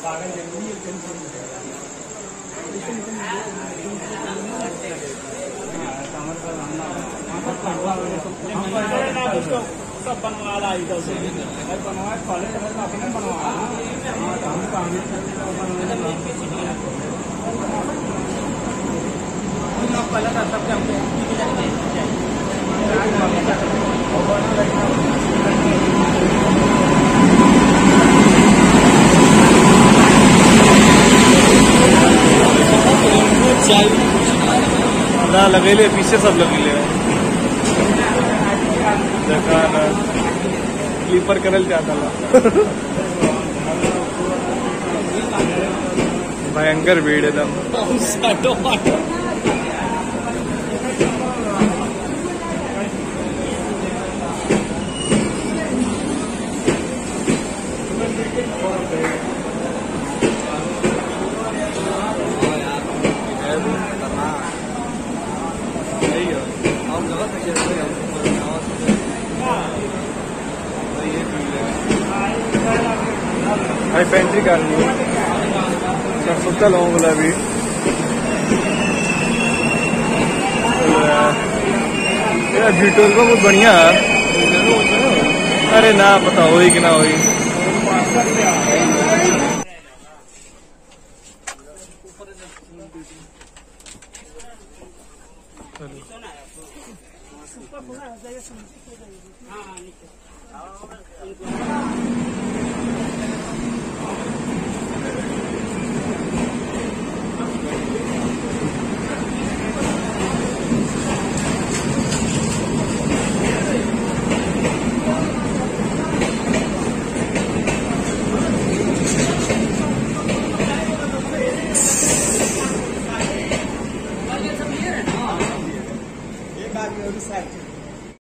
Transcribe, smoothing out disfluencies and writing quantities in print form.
सब बनवा रहा है इधर से बनवा कॉलेज अपने बनवा पहले कर सकते ना लगेले पीछे सब लगेले देखा ना स्लीपर करल जाता भयंकर भीड़ एकदम भाई पेंट्री करनी सुता लोगों बोला भी वीडियो को बहुत बढ़िया अरे ना पता होई कि ना होई एक आदमी और साइड